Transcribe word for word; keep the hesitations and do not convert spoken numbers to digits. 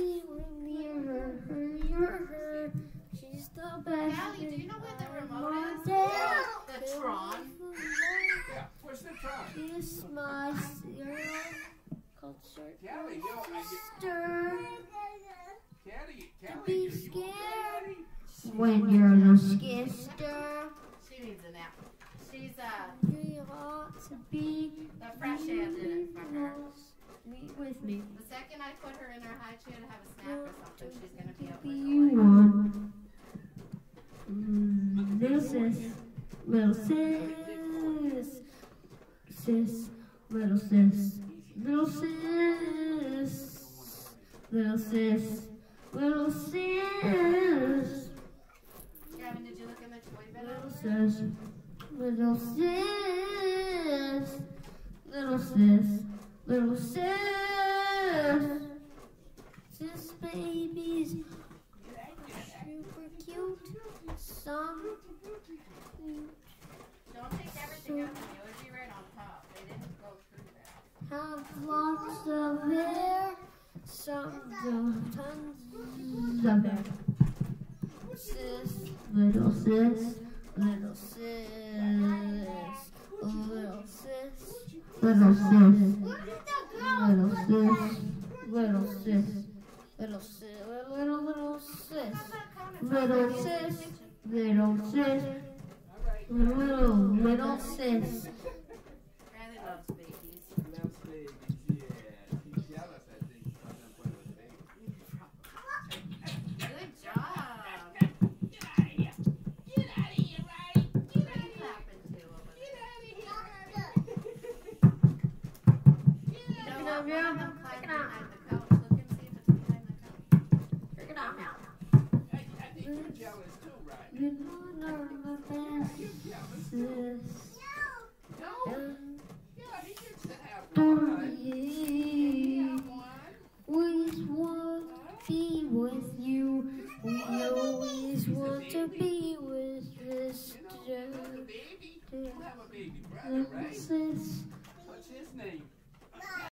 we're near her, her, you're her. She's the best. Callie, do you know where the remote is? Yeah. The Tron. Yeah, where's the Tron? Kiss my girl culture Callie, yo, I get... sister. Callie, To Callie, be are you scared okay? when you're the sister. She needs a nap. She's uh, You ought to be the fresh air did it for her. Meet with me. The second I put her in her high chair to have a snack or something, she's gonna be up Be like you a light. one. Mm, little sis, little sis, sis, little sis, little sis, little sis, little sis, Gavin, did you look in the toy bin? little sis, little sis, little sis, little sis, sis babies. Super cute. Some Don't take everything out of it. It would be right on top. They didn't go through that. have lots of hair. Some do tons of hair. Sis, little sis, little sis, little sis, little sis, little sis, little sis, little sis, little little sis. Little sis, little sis, little, little sis. Riley loves babies. Loves babies, yeah. She's jealous, I think. I'm gonna put her with babies. Good job. Get out of here. Get out of here, Riley. Get out of here. Clapping too over there. Get out of here. You know what? Yeah. One of them climbed behind the couch. Look and see if it's behind the couch. Pick it up now. I, I think you're jealous too, Riley. You know the best You're jealous. sis. No. Yeah, he gets to have Don't one. He be. have one. We want to be with you. We always want to be with this You know, you have a baby. You have a baby brother, little right? sis. What's his name?